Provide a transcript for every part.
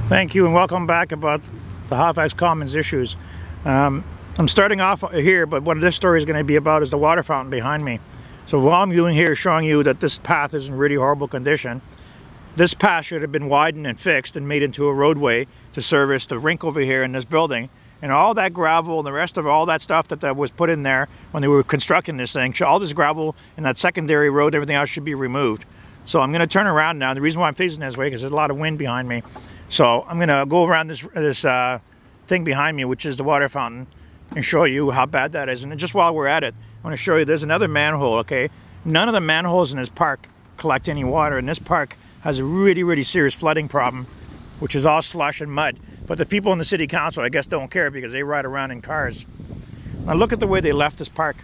Thank you and welcome back about the Halifax Commons issues. I'm starting off here, but what this story is going to be about is the water fountain behind me. So what I'm doing here is showing you that this path is in really horrible condition. This path should have been widened and fixed and made into a roadway to service the rink over here in this building. And all that gravel and the rest of all that stuff that was put in there when they were constructing this thing, all this gravel and that secondary road, everything else should be removed. So I'm going to turn around now. The reason why I'm facing this way is because there's a lot of wind behind me. So I'm going to go around this thing behind me, which is the water fountain, and show you how bad that is. And just while we're at it, I want to show you there's another manhole, okay? None of the manholes in this park collect any water, and this park has a really, really serious flooding problem, which is all slush and mud. But the people in the city council, I guess, don't care because they ride around in cars. Now look at the way they left this park.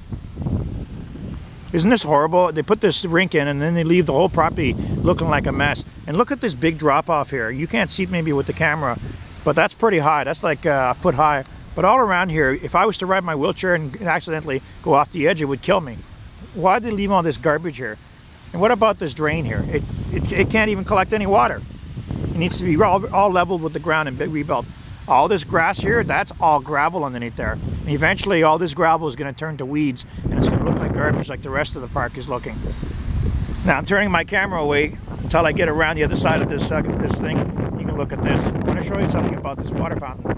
Isn't this horrible? They put this rink in and then they leave the whole property looking like a mess. And look at this big drop off here. You can't see it maybe with the camera, but that's pretty high. That's like a foot high. But all around here, if I was to ride my wheelchair and accidentally go off the edge, it would kill me. Why did they leave all this garbage here? And what about this drain here? It can't even collect any water. It needs to be all leveled with the ground and rebuilt. All this grass here, that's all gravel underneath there. And eventually all this gravel is going to turn to weeds and it's going to look like garbage like the rest of the park is looking. Now I'm turning my camera away until I get around the other side of this thing. You can look at this. I'm going to show you something about this water fountain.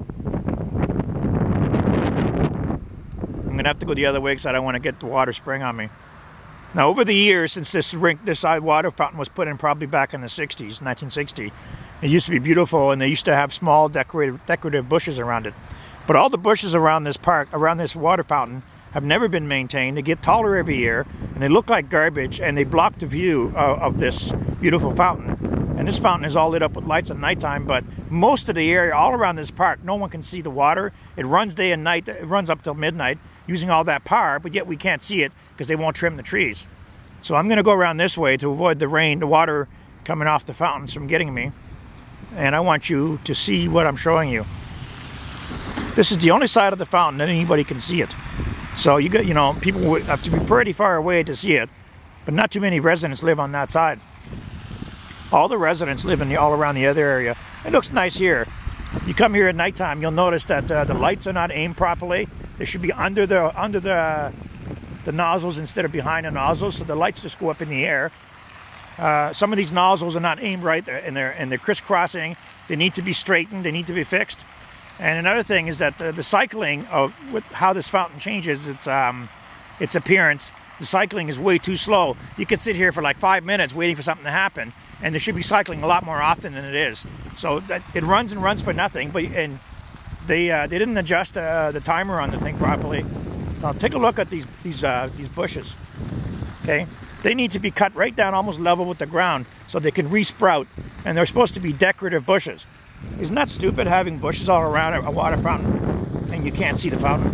I'm going to have to go the other way because I don't want to get the water spraying on me. Now over the years since this water fountain was put in probably back in the 60s, 1960, it used to be beautiful and they used to have small decorative bushes around it. But all the bushes around this park, around this water fountain, have never been maintained. They get taller every year and they look like garbage and they block the view of this beautiful fountain. And this fountain is all lit up with lights at nighttime, but most of the area all around this park, no one can see the water. It runs day and night, it runs up till midnight using all that power, but yet we can't see it because they won't trim the trees. So I'm gonna go around this way to avoid the rain, the water coming off the fountains from getting me. And I want you to see what I'm showing you. This is the only side of the fountain that anybody can see it. So you know, people would have to be pretty far away to see it, but not too many residents live on that side. All the residents live in all around the other area. It looks nice here. You come here at nighttime, you'll notice that the lights are not aimed properly. They should be under the nozzles instead of behind the nozzles, so the lights just go up in the air. Some of these nozzles are not aimed right, and they're crisscrossing. They need to be straightened. They need to be fixed. And another thing is that the cycling of how this fountain changes its appearance, the cycling is way too slow. You could sit here for like 5 minutes waiting for something to happen, and they should be cycling a lot more often than it is. So that it runs and runs for nothing. They didn't adjust the timer on the thing properly. So take a look at these bushes. Okay. They need to be cut right down almost level with the ground so they can re-sprout, and they're supposed to be decorative bushes. Isn't that stupid having bushes all around a water fountain and you can't see the fountain?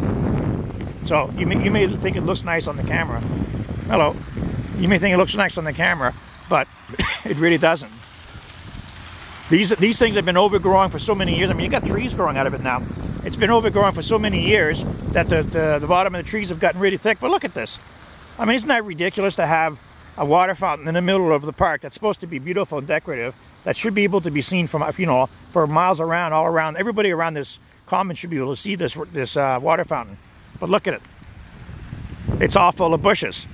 So you may think it looks nice on the camera. Hello. You may think it looks nice on the camera, but it really doesn't. These things have been overgrowing for so many years. I mean, you got trees growing out of it now. It's been overgrowing for so many years that the bottom of the trees have gotten really thick. But look at this. I mean, isn't that ridiculous to have a water fountain in the middle of the park that's supposed to be beautiful and decorative, that should be able to be seen from, you know, for miles around, all around. Everybody around this common should be able to see this water fountain. But look at it. It's all full of bushes.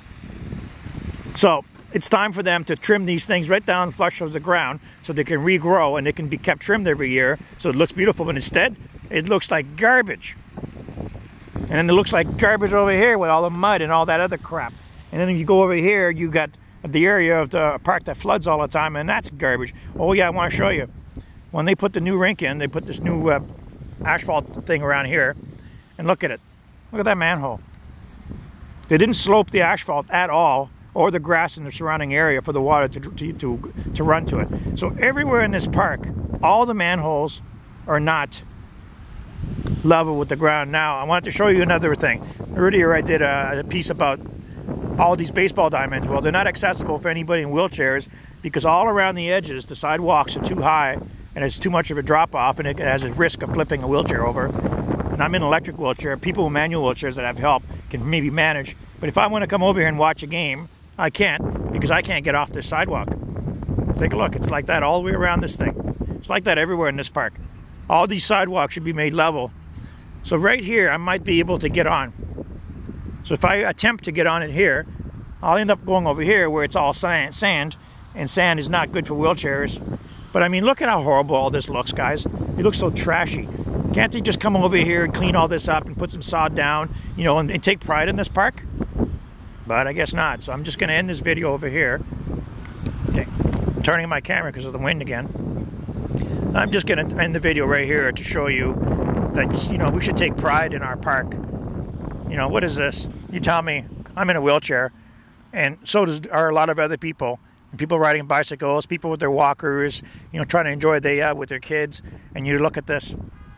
So it's time for them to trim these things right down flush of the ground so they can regrow and they can be kept trimmed every year so it looks beautiful. But instead, it looks like garbage. And then it looks like garbage over here with all the mud and all that other crap. And then if you go over here, you got the area of the park that floods all the time, and that's garbage. Oh yeah, I want to show you. When they put the new rink in, they put this new asphalt thing around here. And look at it. Look at that manhole. They didn't slope the asphalt at all, or the grass in the surrounding area for the water to run to it. So everywhere in this park, all the manholes are not level with the ground. Now I wanted to show you another thing. Earlier I did a piece about all these baseball diamonds. Well, they're not accessible for anybody in wheelchairs because all around the edges the sidewalks are too high and it's too much of a drop off and it has a risk of flipping a wheelchair over. And I'm in an electric wheelchair. People with manual wheelchairs that have help can maybe manage, but if I want to come over here and watch a game, I can't because I can't get off this sidewalk. Take a look. It's like that all the way around this thing. It's like that everywhere in this park. All these sidewalks should be made level. So right here, I might be able to get on. So if I attempt to get on it here, I'll end up going over here where it's all sand, and sand is not good for wheelchairs. But I mean, look at how horrible all this looks, guys. It looks so trashy. Can't they just come over here and clean all this up and put some sod down, you know, and take pride in this park? But I guess not. So I'm just going to end this video over here. Okay, I'm turning my camera because of the wind again. I'm just going to end the video right here to show you that, you know, we should take pride in our park. You know, what is this? You tell me. I'm in a wheelchair, and so are a lot of other people. And people riding bicycles, people with their walkers, you know, trying to enjoy a day out with their kids. And you look at this.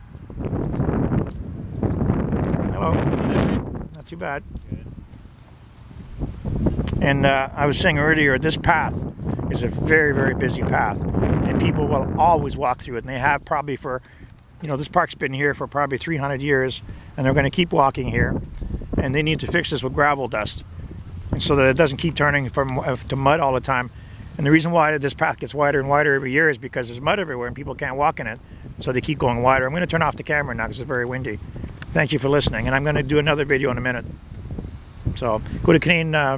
Hello. Not too bad. And I was saying earlier, this path is a very, very busy path. And people will always walk through it. And they have probably for, you know, this park's been here for probably 300 years. And they're going to keep walking here. And they need to fix this with gravel dust, and so that it doesn't keep turning to mud all the time. And the reason why this path gets wider and wider every year is because there's mud everywhere and people can't walk in it. So they keep going wider. I'm going to turn off the camera now because it's very windy. Thank you for listening. And I'm going to do another video in a minute. So go to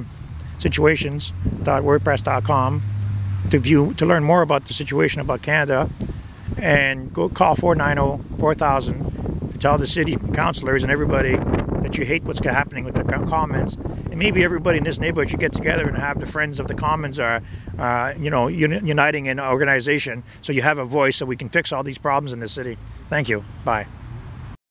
CanadianSituations.wordpress.com to learn more about the situation about Canada. And go call 490-4000 to tell the city councillors and everybody that you hate what's happening with the Commons. And maybe everybody in this neighborhood should get together and have the Friends of the Commons you know, uniting in an organization so you have a voice so we can fix all these problems in the city. Thank you. Bye.